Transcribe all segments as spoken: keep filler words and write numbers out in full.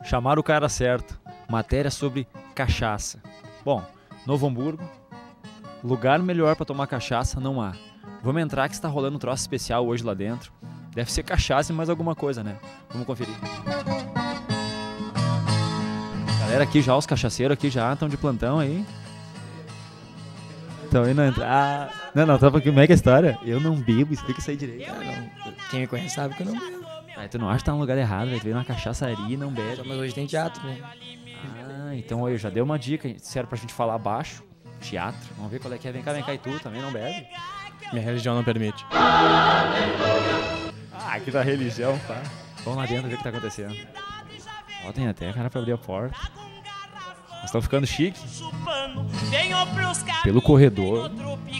Chamaram o cara certo. Matéria sobre cachaça. Bom, Novo Hamburgo, lugar melhor pra tomar cachaça não há. Vamos entrar que está rolando um troço especial hoje lá dentro. Deve ser cachaça e mais alguma coisa, né? Vamos conferir. Galera aqui já, os cachaceiros aqui já estão de plantão aí. Estão aí na entrada. Ah, não, não, tava aqui, como é que é a história? Eu não bebo, explica isso aí direito. Ah, não. Quem me conhece sabe que eu não bebo. Ah, tu não acha que tá no lugar errado, velho? Tu veio numa cachaçaria e não bebe. Mas hoje tem teatro, né? Ah, então eu já dei uma dica. Disseram pra gente falar baixo. Teatro. Vamos ver qual é que é. Vem cá, vem cá e tu também não bebe? Minha religião não permite. Ah, aqui da religião, tá? Vamos lá dentro ver o que tá acontecendo. Ó, tem até cara pra abrir a porta. Nós estamos ficando chique. Pelo corredor.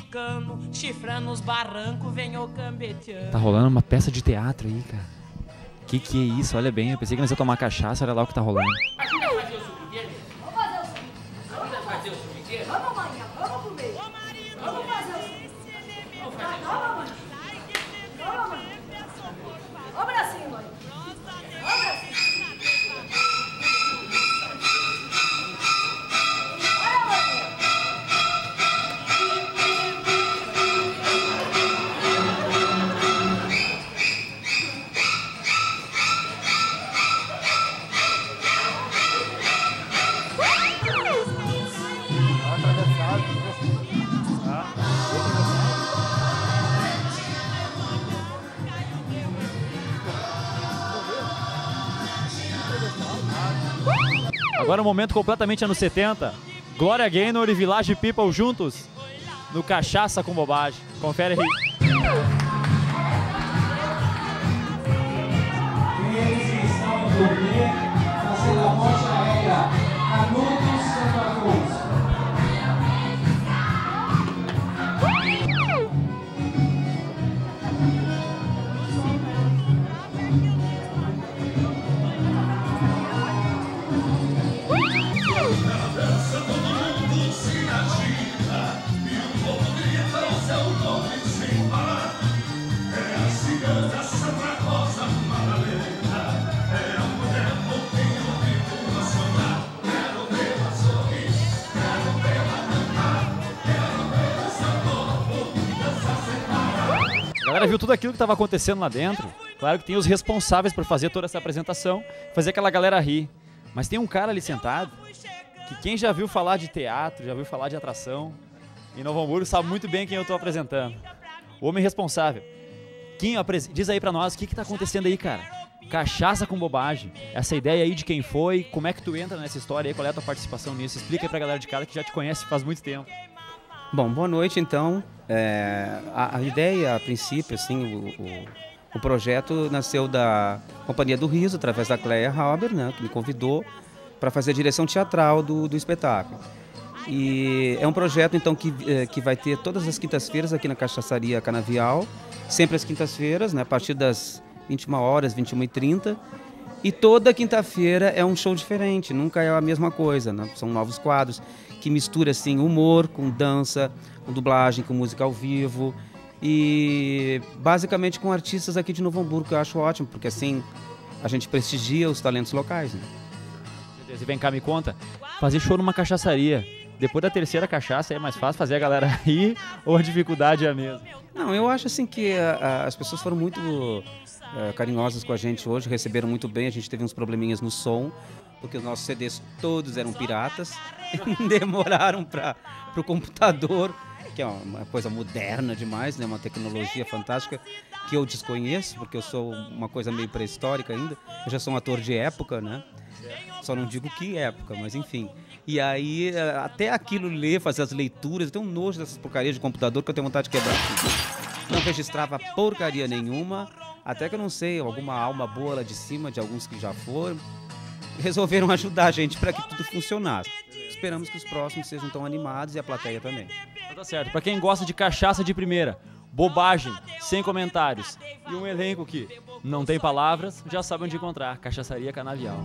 Tá rolando uma peça de teatro aí, cara. Que que é isso? Olha bem, eu pensei que nós ia tomar cachaça, olha lá o que tá rolando. Agora um momento completamente anos setenta. Gloria Gaynor e Village People juntos no Cachaça com Bobagem. Confere aí. Eles estão no turnê fazendo a ponte aérea Canudos Santa Cruz. A galera viu tudo aquilo que estava acontecendo lá dentro. Claro que tem os responsáveis por fazer toda essa apresentação, fazer aquela galera rir. Mas tem um cara ali sentado que quem já viu falar de teatro, já viu falar de atração em Novo Hamburgo sabe muito bem quem eu estou apresentando. O homem responsável. Quem apres... Diz aí pra nós o que que tá acontecendo aí, cara. Cachaça com Bobagem. Essa ideia aí de quem foi, como é que tu entra nessa história aí, qual é a tua participação nisso? Explica aí pra galera de casa que já te conhece faz muito tempo. Bom, boa noite então. É, a, a ideia, a princípio, assim, o, o, o projeto nasceu da Companhia do Riso, através da Cleia Hauber, né, que me convidou para fazer a direção teatral do, do espetáculo. E é um projeto então que, que vai ter todas as quintas-feiras aqui na Cachaçaria Canavial, sempre às quintas-feiras, né, a partir das vinte e uma horas, vinte e uma e trinta. E toda quinta-feira é um show diferente, nunca é a mesma coisa, né? São novos quadros que misturam assim, humor com dança, com dublagem, com música ao vivo e basicamente com artistas aqui de Novo Hamburgo, que eu acho ótimo, porque assim a gente prestigia os talentos locais. Né? E vem cá, me conta, fazer show numa cachaçaria, depois da terceira cachaça é mais fácil fazer a galera rir ou a dificuldade é a mesma? Não, eu acho assim que a, a, as pessoas foram muito uh, carinhosas com a gente hoje, receberam muito bem, a gente teve uns probleminhas no som, porque os nossos C Ds todos eram piratas, demoraram para o computador, que é uma coisa moderna demais, né? Uma tecnologia fantástica que eu desconheço, porque eu sou uma coisa meio pré-histórica ainda, eu já sou um ator de época, né? Só não digo que época, mas enfim. E aí, até aquilo ler, fazer as leituras, eu tenho um nojo dessas porcarias de computador que eu tenho vontade de quebrar tudo. Não registrava porcaria nenhuma, até que eu não sei, alguma alma boa lá de cima, de alguns que já foram, resolveram ajudar a gente para que tudo funcionasse. Esperamos que os próximos sejam tão animados e a plateia também. Tá certo. Para quem gosta de cachaça de primeira, bobagem, sem comentários e um elenco que não tem palavras, já sabe onde encontrar. Cachaçaria Canavial.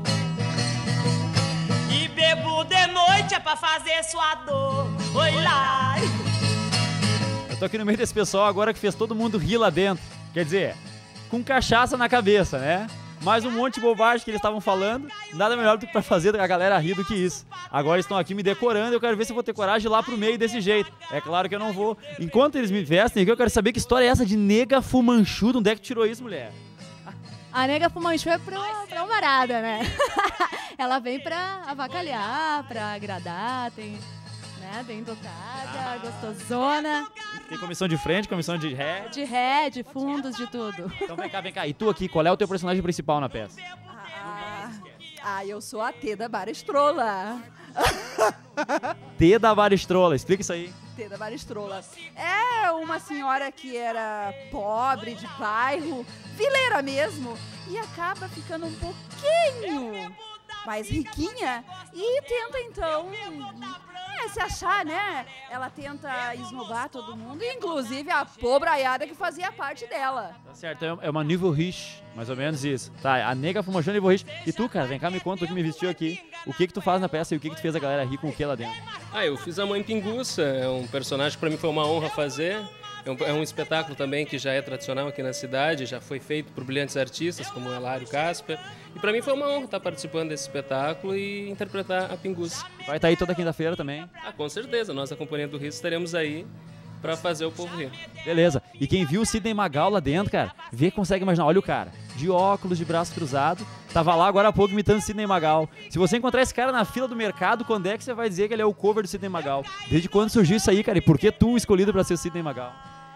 E bebo de noite é pra fazer sua dor. Oi lá. Eu tô aqui no meio desse pessoal agora que fez todo mundo rir lá dentro. Quer dizer, com cachaça na cabeça, né? mais um monte de bobagem que eles estavam falando. Nada melhor do que pra fazer a galera rir do que isso. Agora eles estão aqui me decorando, eu quero ver se eu vou ter coragem de ir lá pro meio desse jeito. É claro que eu não vou. Enquanto eles me vestem aqui, eu quero saber que história é essa de nega fumanchuda. Onde é que tirou isso, mulher? A nega fumanchu é pra, pra umarada, né? Ela vem pra avacalhar, pra agradar, tem, né, bem dotada, gostosona. Tem comissão de frente, comissão de ré. De ré, de fundos, de tudo. Então vem cá, vem cá. E tu aqui, qual é o teu personagem principal na peça? Ah, ah, eu sou a T da Barestrola. T da Barestrola, explica isso aí. T da Barestrola. É uma senhora que era pobre, de bairro, vileira mesmo, e acaba ficando um pouquinho mais riquinha e tenta então é, se achar, né? Ela tenta esnobar todo mundo, inclusive a pobraiada que fazia parte dela. Tá certo, é uma nível riche, mais ou menos isso. Tá, a nega fumanchona nível riche. E tu, cara, vem cá, me conta, tu que me vestiu aqui. O que que tu faz na peça e o que que tu fez a galera rir com o que lá dentro? Ah, eu fiz a Mãe Pinguça, é um personagem que pra mim foi uma honra fazer. É um, é um espetáculo também que já é tradicional aqui na cidade, já foi feito por brilhantes artistas como o Hilário Casper. E pra mim foi uma honra estar participando desse espetáculo e interpretar a Pinguça. Vai estar aí toda quinta-feira também. Ah, com certeza, nós da Companhia do Riso estaremos aí pra fazer o povo rir. Beleza. E quem viu o Sidney Magal lá dentro, cara, vê que consegue imaginar. Olha o cara, de óculos, de braço cruzado, tava lá agora há pouco imitando o Sidney Magal. Se você encontrar esse cara na fila do mercado, quando é que você vai dizer que ele é o cover do Sidney Magal? Desde quando surgiu isso aí, cara? E por que tu escolhido pra ser o Sidney Magal?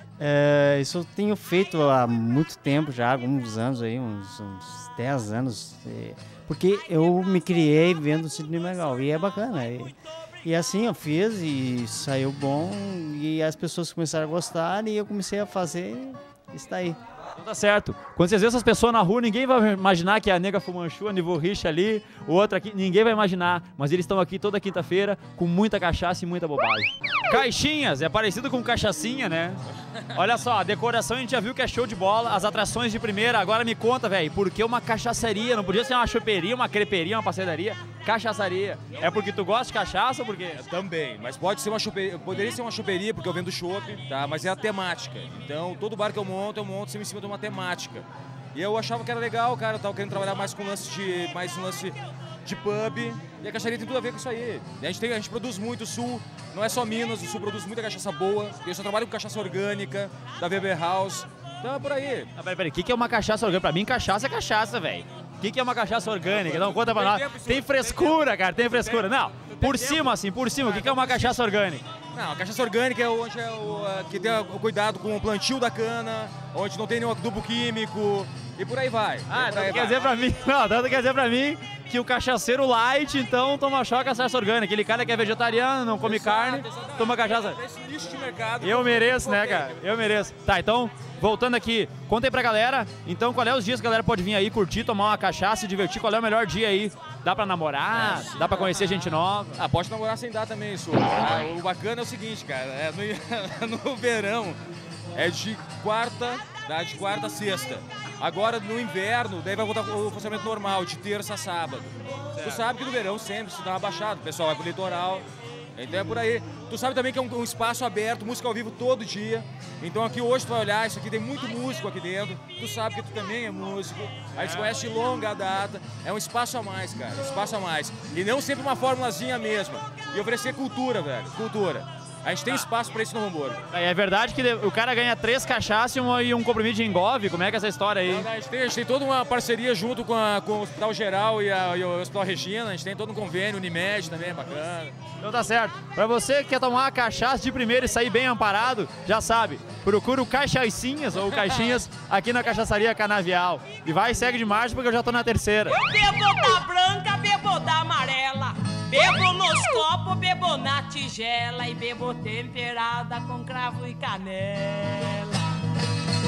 É, isso eu tenho feito há muito tempo já, alguns anos aí, uns, uns dez anos, é, porque eu me criei vendo o Sidney Magal e é bacana. E, e assim eu fiz e saiu bom e as pessoas começaram a gostar e eu comecei a fazer e está aí. Então tá certo. Quando vocês veem essas pessoas na rua, ninguém vai imaginar que é a nega fumanchu, a nível riche ali, o outro aqui, ninguém vai imaginar. Mas eles estão aqui toda quinta-feira com muita cachaça e muita bobagem. Caixinhas, é parecido com cachaçinha, né? Olha só, a decoração a gente já viu que é show de bola, as atrações de primeira. Agora me conta, velho, por que uma cachaçaria? Não podia ser uma choperia, uma creperia, uma passearia? Cachaçaria. É porque tu gosta de cachaça ou por quê? Também, mas pode ser uma choperia, poderia ser uma choperia porque eu vendo chopp, tá? Mas é a temática. Então, todo bar que eu monto, eu monto sempre em cima de uma temática. E eu achava que era legal, cara, eu tava querendo trabalhar mais com lance de, mais um lance de pub. E a cachaçaria tem tudo a ver com isso aí. E a gente tem, a gente produz muito, o Sul, não é só Minas, o Sul produz muita cachaça boa. Eu só trabalho com cachaça orgânica, da Weber House. Então é por aí. Ah, peraí, peraí, o que que é uma cachaça orgânica? Pra mim, cachaça é cachaça, velho. O que que é uma cachaça orgânica? Não, conta pra nós. Tem frescura, cara, tem frescura. Não, por cima, assim, por cima, o que que é uma cachaça orgânica? Não, a cachaça orgânica é onde é o, uh, que tem o cuidado com o plantio da cana, onde não tem nenhum adubo químico e por aí vai. Ah, então quer vai. dizer pra mim, não, então quer dizer pra mim que o cachaceiro light, então, toma só cachaça orgânica. Aquele cara que é vegetariano, não come exato, carne, exatamente. Toma cachaça. Esse nicho de mercado. Eu mereço, né, cara? Eu mereço. Tá, então, voltando aqui, conta aí pra galera, então, qual é os dias que a galera pode vir aí curtir, tomar uma cachaça, se divertir, qual é o melhor dia aí? Dá pra namorar? É, dá pra conhecer gente nova? Ah, pode namorar sem dar também, isso. Ah, o bacana é o seguinte, cara, é no, no verão é de quarta, dá de quarta a sexta. Agora no inverno, daí vai voltar o funcionamento normal, de terça a sábado. Certo. Tu sabe que no verão sempre se dá uma baixada, o pessoal vai pro litoral. Então é por aí. Tu sabe também que é um, um espaço aberto, música ao vivo todo dia. Então aqui hoje tu vai olhar, isso aqui tem muito músico aqui dentro. Tu sabe que tu também é músico. A gente conhece de longa data. É um espaço a mais, cara. Um espaço a mais. E não sempre uma formulazinha mesma. E oferecer cultura, velho. Cultura. A gente tem espaço pra isso no Hamburgo. É verdade que o cara ganha três cachaças e um, e um comprimido de engove? Como é que é essa história aí? Não, a, gente tem, a gente tem toda uma parceria junto com, a, com o Hospital Geral e, a, e o Hospital Regina. A gente tem todo um convênio, Unimed também, é bacana. Então tá certo. Pra você que quer tomar uma cachaça de primeira e sair bem amparado, já sabe, procura o Cachaçinhas ou Caixinhas aqui na Cachaçaria Canavial. E vai e segue de marcha porque eu já tô na terceira. Bebo da branca, bebo da amarela. Bebo nos copos, bebo na tigela e bebo temperada com cravo e canela.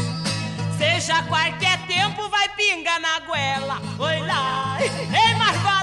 Seja qualquer tempo, vai pingar na goela. Oi lá, ei, mas vai.